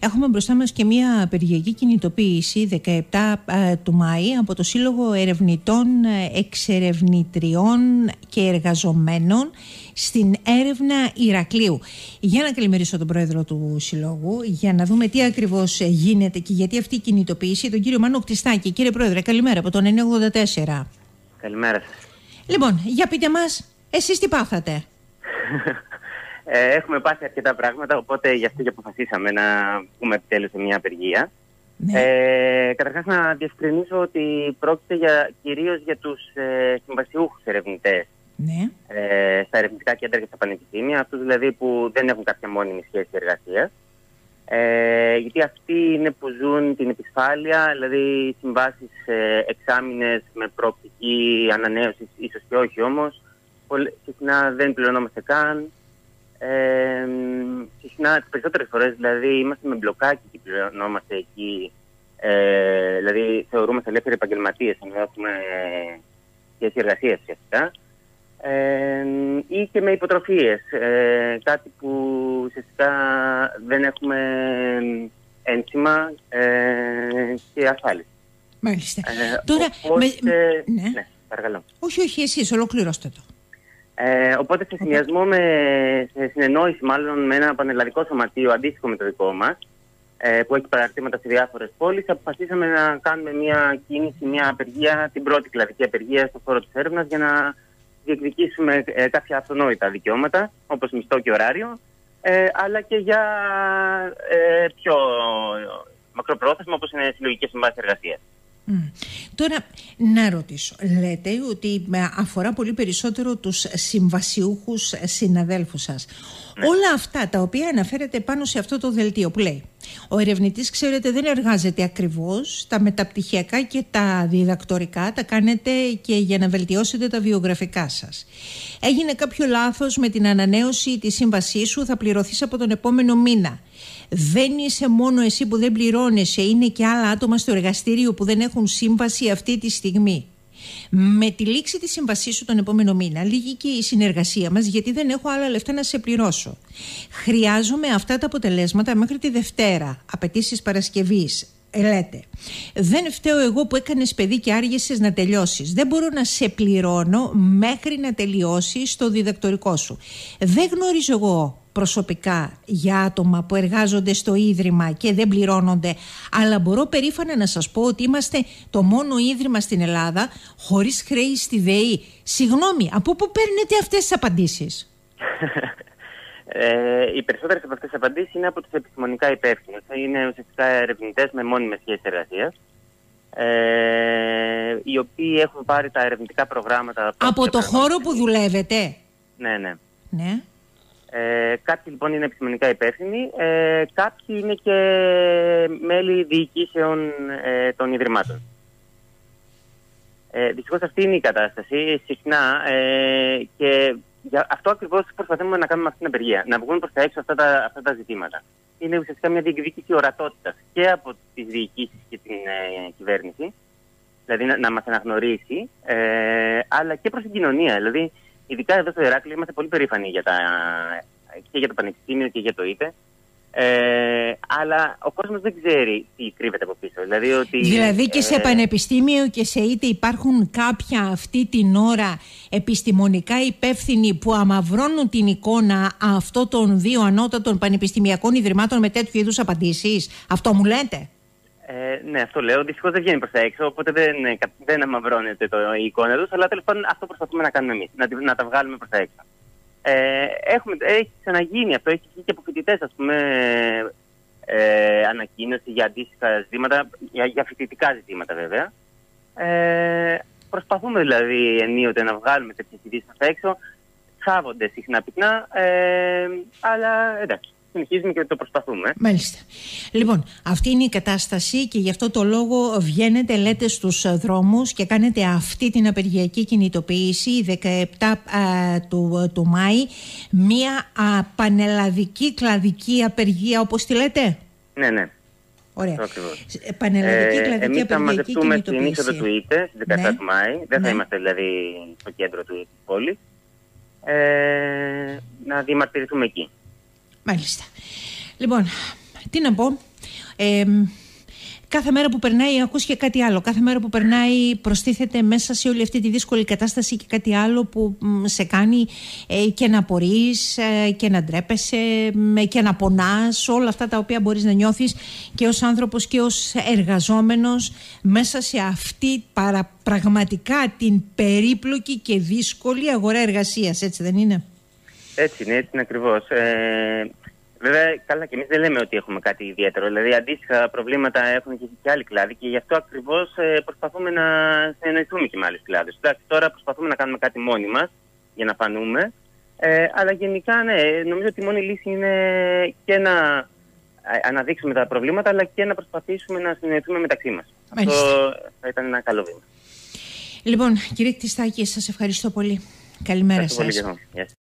Έχουμε μπροστά μας και μια απεργιακή κινητοποίηση 17 του Μάη από το Σύλλογο Ερευνητών, Εξερευνητριών και Εργαζομένων στην έρευνα Ηρακλείου. Για να καλημερίσω τον πρόεδρο του Συλλόγου, για να δούμε τι ακριβώς γίνεται και γιατί αυτή η κινητοποίηση, τον κύριο Μάνο Κτιστάκη. Κύριε Πρόεδρε, καλημέρα από τον 984. Καλημέρα σας. Λοιπόν, για πείτε μας, εσείς τι πάθατε? Έχουμε πάθει αρκετά πράγματα, οπότε γι' αυτό και αποφασίσαμε να πούμε επιτέλους σε μια απεργία. Ναι. Καταρχάς να διευκρινίσω ότι πρόκειται κυρίως για τους συμβασιούχους ερευνητές, Ναι. στα ερευνητικά κέντρα και στα πανεπιστήμια, αυτούς δηλαδή που δεν έχουν κάποια μόνιμη σχέση εργασίας. Γιατί αυτοί είναι που ζουν την επισφάλεια, δηλαδή συμβάσεις εξάμηνες με προοπτική ανανέωσης, ίσως και όχι όμως. Συχνά δεν πληρωνόμαστε καν. Συχνά τις περισσότερες φορές δηλαδή είμαστε με μπλοκάκι και πληρωνόμαστε εκεί. Δηλαδή θεωρούμαστε ελεύθεροι επαγγελματίες, ενώ έχουμε σχέση εργασίας ουσιαστικά. Ή και με υποτροφίες, κάτι που ουσιαστικά δεν έχουμε ένσημα και ασφάλιση. Μάλιστα. Τώρα, ναι, παρακαλώ. Όχι, εσείς ολοκληρώστε το. Οπότε σε συνδυασμό σε συνεννόηση μάλλον με ένα πανελλαδικό σωματείο αντίστοιχο με το δικό μας, που έχει παραρτήματα σε διάφορες πόλεις, αποφασίσαμε να κάνουμε μια κίνηση, μια απεργία, την πρώτη κλαδική απεργία στον χώρο της έρευνας, για να διεκδικήσουμε κάποια αυτονόητα δικαιώματα, όπως μισθό και ωράριο, αλλά και για πιο μακροπρόθεσμα, όπως είναι συλλογικές συμβάσεις εργασίας. Τώρα να ρωτήσω, λέτε ότι αφορά πολύ περισσότερο τους συμβασιούχους συναδέλφους σας. Ναι. Όλα αυτά τα οποία αναφέρετε πάνω σε αυτό το δελτίο που λέει ο ερευνητής, ξέρετε, δεν εργάζεται ακριβώς, τα μεταπτυχιακά και τα διδακτορικά τα κάνετε και για να βελτιώσετε τα βιογραφικά σας. Έγινε κάποιο λάθος με την ανανέωση της σύμβασής σου, θα πληρωθείς από τον επόμενο μήνα. Δεν είσαι μόνο εσύ που δεν πληρώνεσαι, είναι και άλλα άτομα στο εργαστήριο που δεν έχουν σύμβαση αυτή τη στιγμή. Με τη λήξη της σύμβασής σου τον επόμενο μήνα λύγει και η συνεργασία μας, γιατί δεν έχω άλλα λεφτά να σε πληρώσω. Χρειάζομαι αυτά τα αποτελέσματα μέχρι τη Δευτέρα, απαιτήσεις Παρασκευής. Λέτε, δεν φταίω εγώ που έκανες παιδί και άργησες να τελειώσεις. Δεν μπορώ να σε πληρώνω μέχρι να τελειώσεις το διδακτορικό σου. Δεν γνωρίζω εγώ προσωπικά για άτομα που εργάζονται στο Ίδρυμα και δεν πληρώνονται, αλλά μπορώ περήφανα να σας πω ότι είμαστε το μόνο Ίδρυμα στην Ελλάδα χωρίς χρέη στη ΔΕΗ. Συγγνώμη, από πού παίρνετε αυτές τις απαντήσεις? Οι περισσότερες από αυτές τις απαντήσεις είναι από τους επιστημονικά υπεύθυνους. Είναι ουσιαστικά ερευνητές με μόνιμες σχέσεις εργασίας, οι οποίοι έχουν πάρει τα ερευνητικά προγράμματα. Από το χώρο που δουλεύετε? Ναι. Κάποιοι λοιπόν είναι επιστημονικά υπεύθυνοι, κάποιοι είναι και μέλη διοικήσεων των Ιδρυμάτων. Δυστυχώς αυτή είναι η κατάσταση συχνά, και για αυτό ακριβώς προσπαθούμε να κάνουμε αυτή την απεργία, να βγουν προς τα έξω αυτά τα ζητήματα. Είναι ουσιαστικά μια διεκδίκηση ορατότητας και από τις διοικήσεις και την κυβέρνηση, δηλαδή να μας αναγνωρίσει, αλλά και προς την κοινωνία. Δηλαδή, ειδικά εδώ στο Ηράκλειο είμαστε πολύ περήφανοι και για το Πανεπιστήμιο και για το ΙΤΕ, αλλά ο κόσμος δεν ξέρει τι κρύβεται από πίσω. Δηλαδή και σε Πανεπιστήμιο και σε ΙΤΕ υπάρχουν κάποια αυτή την ώρα επιστημονικά υπεύθυνοι που αμαυρώνουν την εικόνα αυτών των δύο ανώτατων πανεπιστημιακών ιδρυμάτων με τέτοιου είδους απαντήσεις? Αυτό μου λέτε? Ναι, αυτό λέω. Δυστυχώς δεν βγαίνει προς τα έξω, οπότε δεν αμαυρώνεται η εικόνα τους, αλλά τέλος πάντων αυτό προσπαθούμε να κάνουμε εμείς, να τα βγάλουμε προς τα έξω. Έχει ξαναγίνει αυτό, έχει βγει και από φοιτητές, ας πούμε, ανακοίνωση για αντίστοιχα ζητήματα, για φοιτητικά ζητήματα βέβαια. Προσπαθούμε δηλαδή ενίοτε να βγάλουμε τέτοιες ειδήσεις προς τα έξω, χάβονται συχνά πυκνά, αλλά εντάξει. Συνεχίζουμε και το προσπαθούμε. Μάλιστα. Λοιπόν, αυτή είναι η κατάσταση και γι' αυτό το λόγο βγαίνετε, λέτε στους δρόμους και κάνετε αυτή την απεργιακή κινητοποίηση 17 του Μάη, μια πανελλαδική κλαδική απεργία, όπως τη λέτε? Ναι. Ωραία. Πανελλαδική κλαδική εμείς θα μαζευτούμε στην είσοδο του ΙΤΕ στις 17 του Μάη. Δεν θα είμαστε δηλαδή στο κέντρο της πόλης. Να διαμαρτυρηθούμε εκεί. Μάλιστα. Λοιπόν, τι να πω. Κάθε μέρα που περνάει ακούς και κάτι άλλο. Κάθε μέρα που περνάει προστίθεται μέσα σε όλη αυτή τη δύσκολη κατάσταση και κάτι άλλο που σε κάνει και να απορείς και να ντρέπεσαι και να πονάς. Όλα αυτά τα οποία μπορείς να νιώθεις και ως άνθρωπος και ως εργαζόμενος μέσα σε αυτή πραγματικά την περίπλοκη και δύσκολη αγορά εργασίας. Έτσι δεν είναι? Έτσι είναι ακριβώς. Βέβαια, καλά, και εμείς δεν λέμε ότι έχουμε κάτι ιδιαίτερο. Δηλαδή, αντίστοιχα προβλήματα έχουν και άλλοι κλάδοι και γι' αυτό ακριβώς προσπαθούμε να συνεννοηθούμε και με άλλους κλάδους. Εντάξει, τώρα προσπαθούμε να κάνουμε κάτι μόνοι μας για να φανούμε. Αλλά γενικά, ναι, νομίζω ότι η μόνη λύση είναι και να αναδείξουμε τα προβλήματα, αλλά και να προσπαθήσουμε να συνεννοηθούμε μεταξύ μας. Αυτό θα ήταν ένα καλό βήμα. Λοιπόν, κύριε Κτιστάκη, σας ευχαριστώ πολύ. Καλημέρα σας.